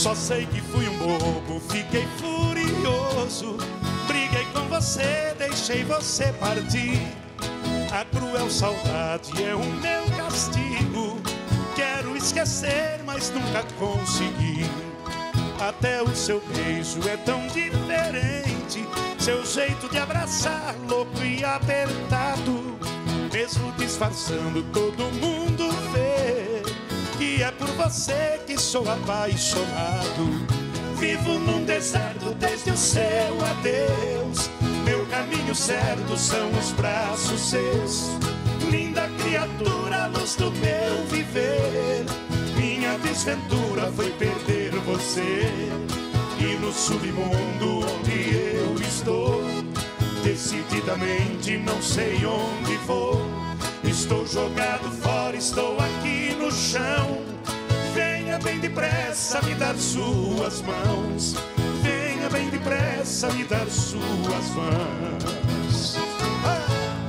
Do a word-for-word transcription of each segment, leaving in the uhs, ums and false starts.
Só sei que fui um bobo, fiquei furioso. Briguei com você, deixei você partir. A cruel saudade é o meu castigo. Quero esquecer, mas nunca consegui. Até o seu beijo é tão diferente, seu jeito de abraçar, louco e apertado. Mesmo disfarçando, todo mundo vê que é por você que sou apaixonado. Vivo num deserto desde o seu adeus. Meu caminho certo são os braços seus. Linda criatura, luz do meu viver. Minha desventura foi perder você. E no submundo onde eu estou, decididamente não sei onde vou. Estou jogado fora, estou aqui no chão. Venha bem depressa me dar suas mãos. Venha bem depressa me dar suas mãos. Ah!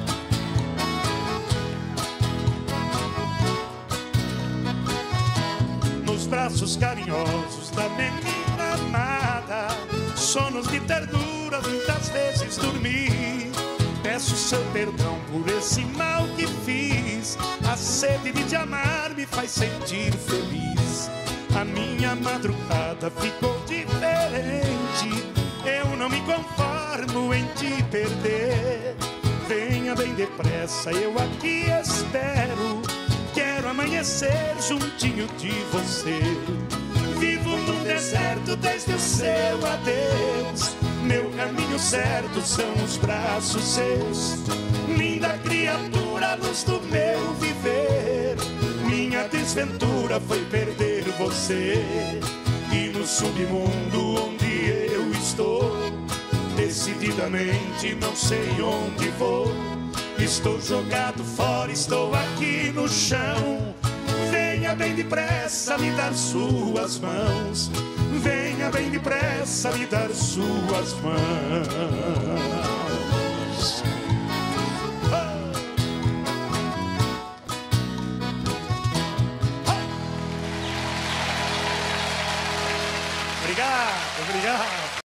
Nos braços carinhosos da menina amada, sonos de ternura, muitas vezes dormi. Peço seu perdão por esse mal que fiz. A sede de te amar me faz sentir feliz. A minha madrugada ficou diferente. Eu não me conformo em te perder. Venha bem depressa, eu aqui espero. Quero amanhecer juntinho de você. Vivo num deserto desde o seu adeus. Meu caminho certo são os braços seus. Linda criatura, luz do meu viver. Minha desventura foi perder você. E no submundo onde eu estou, decididamente não sei onde vou. Estou jogado fora, estou aqui no chão. Venha bem depressa me dar suas mãos. Venha bem depressa me dar suas mãos. Ah! Ah! Obrigado, obrigado.